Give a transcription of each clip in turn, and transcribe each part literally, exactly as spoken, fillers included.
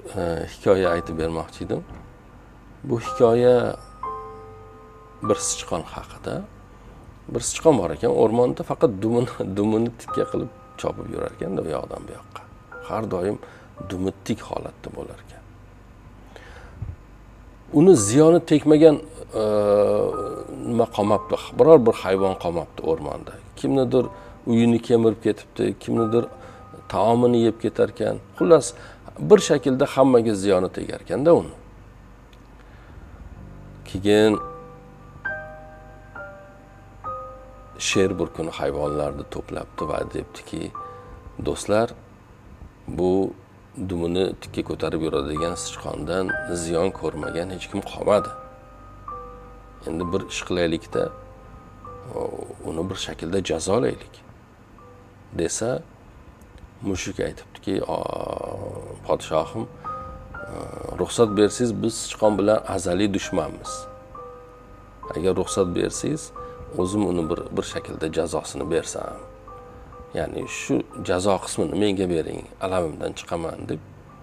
e, hikoya aytib bermoqchi edim. Bu hikoya bir sichqon haqida. Bir sichqon bor ekan, o'rmonda faqat dumini dumini tikka qilib chopib yurar ekan-da u yoqdan bu yoqqa. Har doim dumi tik holatda bo'lar ekan. Uni ziyoni tegmagan nima qolmabdi, biror bir hayvon qolmabdi o'rmonda. Kimnidir uyini kemirib ketibdi, kimnidir taomini yeb ketar ekan. Xullas, bir shaklda hammaga ziyoni tegar ekanda uni. Keyin sher bir kuni hayvonlarni to'plabdi va debdiki, do'stlar, bu dumini tikka ko'tarib yuradigan sichqondan ziyon ko'rmagan hech kim qolmadi. Endi bir ish qilaylikda, uni bir shaklda jazolaylik desa, mushuk aytibdiki, podshohim, ruxsat bersangiz, biz sichqon bilan azaliy dushmanmiz. Agar ruxsat bersangiz, o'zim uni bir bir shaklda jazosini bersam, ya'ni shu jazo qismini menga bering, alamimdan chiqaman deb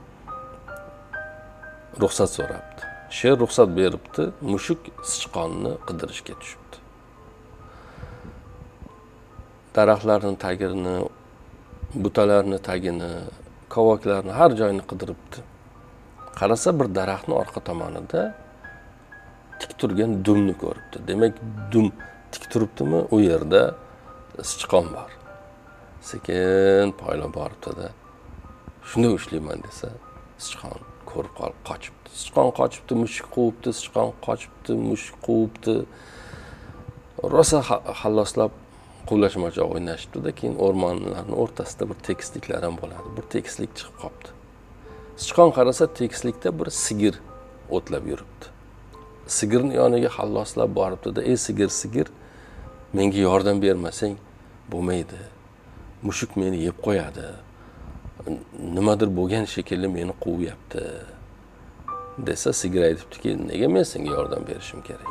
ruxsat so'rabdi. Sher ruxsat beribdi, mushuk sichqonni qidirishga tushibdi. Daraxtlarning tagini, butalarning tagini, kovaklarni har joyini qidiribdi. Qarasa, bir daraxtning orqa tomonida tik turgan dumni ko'ribdi. Demak, dum tik turibdimi, u yerda sichqon bor. Sekin poylab boribdi-da. Shuni ushlayman desa, sichqon ko'rib qolib qochibdi. Sichqon qochibdi, mushuk quvibdi, sichqon qochibdi, mushuk quvibdi. Rosa halloslab quvlashmoqchi o'ynashibdi-da, keyin o'rmonlarning o'rtasida bir tekisliklar ham bo'ladi. Bir tekislik chiqib qolibdi. Sichqon qarasa, tekislikda bir sigir o'tlab yuribdi. Sigirning yoniga halloslab boribdi-da, "Ey sigir, sigir, menga yordam bermasang bo'lmaydi. Mushuk meni yeb qo'yadi. Nimadir bo'lgan shekilli meni quvyapti." desa, sigir aytibdiki, "Nega men senga yordam berishim kerak?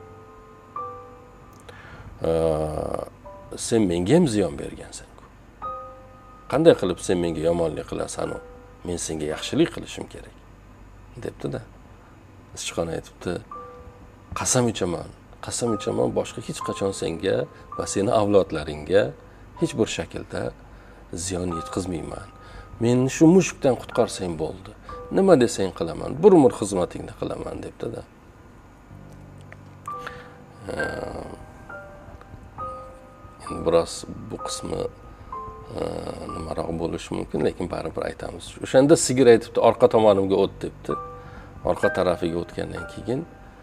Sen menga ham ziyon bergansan-ku. Qanday qilib sen menga yomonlik qilasan-u? Men senga yaxshilik qilishim kerak." debdi-da. Sichqon aytibdi, "Qasam ichaman, qasam ichaman, boshqa hech qachon senga va seni avlodlaringga hech bir shaklda ziyon yetkazmayman. Meni shu mushukdan qutqarsang bo'ldi. Nima desang qilaman, bir umr xizmatingni qilaman" debdi-da. Endi biroz bu qismi nimaroq bo'lishi mumkin, lekin baribir aytamiz. O'shanda sigir aytibdi, "Orqa tomonimga o't" debdi. Orqa tarafiga o'tgandan keyin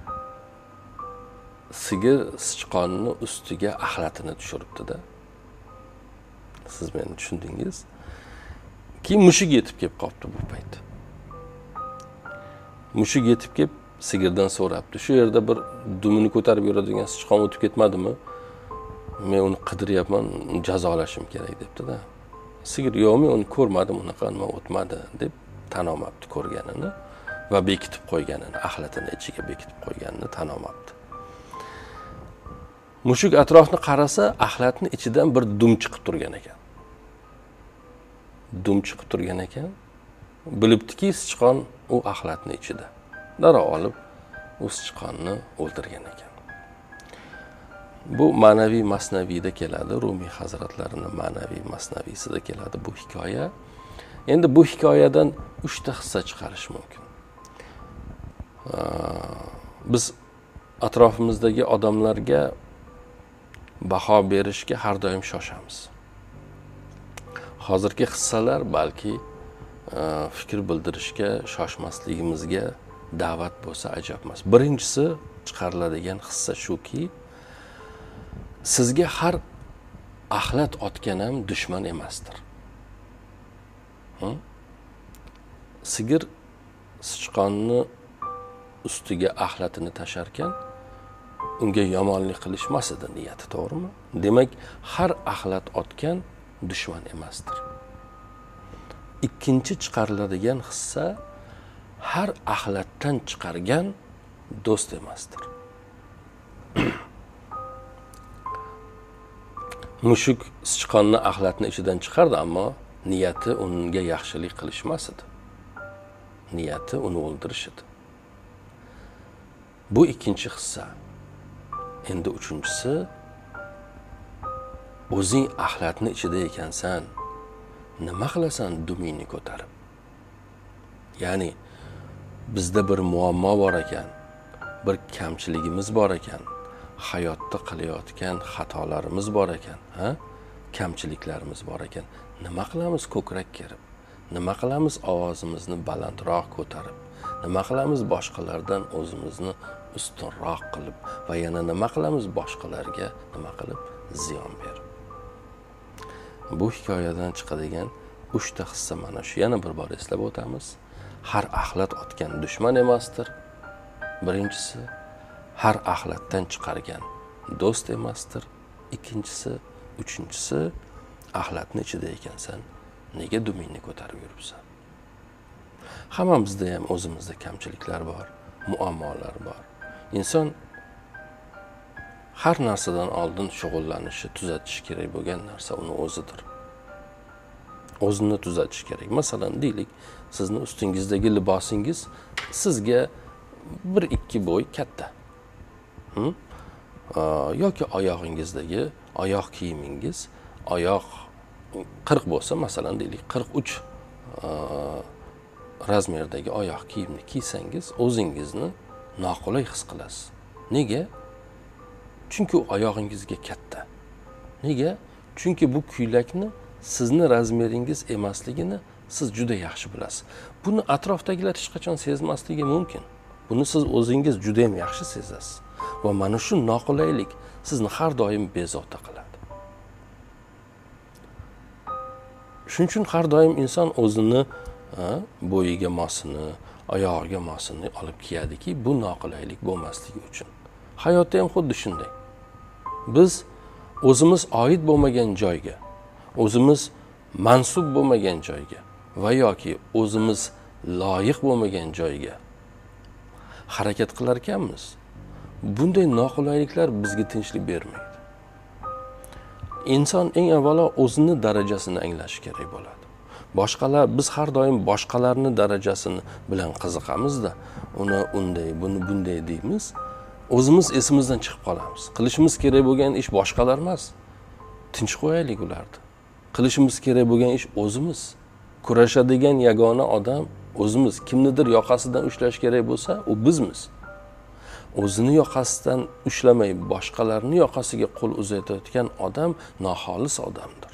sigir sichqonni ustiga axlatini tushiribdi-da. Siz meni tushundingiz? Keyin mushuk yetib kelib qopti bu payt. Mushuk yetib kelib sigirdan so'rabdi, "Shu yerda bir dumini ko'tarib yuradigan sichqon o'tib ketmadimi? Men uni qidiryapman, jazolashim kerak" debdi-da. Sigir, "Yo'q, men uni ko'rmadim, unaqa nima o'tmadi" deb tan olmabdi ko'rganini va bekitib qo'yganini, axlatini ichiga bekitib qo'yganini tan olmabdi. Mushuk atrofni qarasa, axlatni ichidan bir dum chiqib turgan ekan. Dum chiqib turgan ekan. Bilibdiki, sichqon u axlatni ichida. Darrov olib u sichqonni o'ldirgan ekan. Bu ma'naviy masnaviyda keladi, Rumiy hazratlarining ma'naviy masnaviysida keladi bu hikoya. Endi bu hikoyadan uchta hissa chiqarish mumkin. Biz atrofimizdagi odamlarga baho berishga har doim shoshamiz. Hozirgi hissalar balki fikr bildirishga shoshmasligimizga da'vat bo'lsa ajab emas. Birinchisi chiqariladigan hissa shuki, sizga har axlat otgan ham dushman emasdir. Sigir sichqonni ustiga axlatini tasharkan, unga yomonlik qilishmas edi niyati, to'g'rimi? Demak, har axlat otgan dushman emasdir. Ikkinchi chiqariladigan hissa, har axlatdan chiqargan do'st emasdir. Mushuk sichqonni axlatni ichidan chiqardi, ammo niyati unga yaxshilik qilishmas edi. niyati uni o'ldirish edi. Bu ikkinchi hissa. Endi uchinchisi, o'zing axlatni ichida ekansan, nima qilasan dumingni ko'tarib? Ya'ni bizda bir muammo bor ekan, bir kamchiligimiz bor ekan, hayotda qilayotgan xatolarimiz bor ekan, ha? Kamchiliklarimiz bor ekan. Nima qilamiz ko'krak kerib? Nima qilamiz ovozimizni balandroq ko'tarib? Nima qilamiz boshqalardan o'zimizni ustunroq qilib va yana nima qilamiz boshqalarga nima qilib ziyon berib? Bu hikoyadan chiqadigan uchta hissa mana shu. Yana bir bor eslab o'tamiz. Har axlat otgan dushman emasdir. Birinchisi, har axlatdan chiqargan do'st emasdir. Ikkinchisi, uchinchisi, axlatni ichida ekansan, nega dumingni ko'tarib yuribsan? Hammamizda ham o'zimizda kamchiliklar bor, muammolar bor. Inson har narsadan oldin shug'ullanishi, tuzatish kerak bo'lgan narsa uni o'zidir. O'zini tuzatish kerak. Masalan, deylik, sizni ustingizdagi libosingiz sizga bir ikki bo'y katta. Hı? yoki oyog'ingizdagi oyoq kiyimingiz oyoq qirq bo'lsa, masalan deylik qirq uch razmerdagi oyoq kiyimni kiysangiz o'zingizni noqulay his qilasiz. Nega? Chunki u oyog'ingizga katta. Nega? Chunki bu ko'ylakni sizni razmeringiz emasligini siz juda yaxshi bilasiz. Buni atrofdagilar hech qachon sezmasligi mumkin. Buni siz o'zingiz juda ham yaxshi sezasiz. Va mana shu noqulaylik sizni har doim bezovta qiladi. Shuning uchun har doim inson o'zini bo'yiga mosini, oyog'iga mosini olib kiyadiki, bu noqulaylik bo'lmasligi uchun. Hayotda ham xuddi shunday. Biz o'zimiz oid bo'lmagan joyga, o'zimiz mansub bo'lmagan joyga va yoki o'zimiz loyiq bo'lmagan joyga harakat qilar ekanmiz. Bunday noqulayliklar bizga tinchlik bermaydi. Inson eng avvalo o'zini darajasini anglashi kerak bo'ladi. Boshqalar, biz har doim boshqalarni darajasini bilan qiziqamiz-da, uni unday, buni bunday deymiz. O'zimiz esimizdan chiqib qolamiz. Qilishimiz kerak bo'lgan ish boshqalar emas. Tinch qo'yaylik ularni. Qilishimiz kerak bo'lgan ish o'zimiz. Kurashadigan yagona odam o'zimiz. Kimnidir yoqasidan ushlash kerak bo'lsa, u bizmiz. O'zini yoqasidan ushlamay boshqalarning yoqasiga qo'l uzatayotgan odam noxolis odamdir.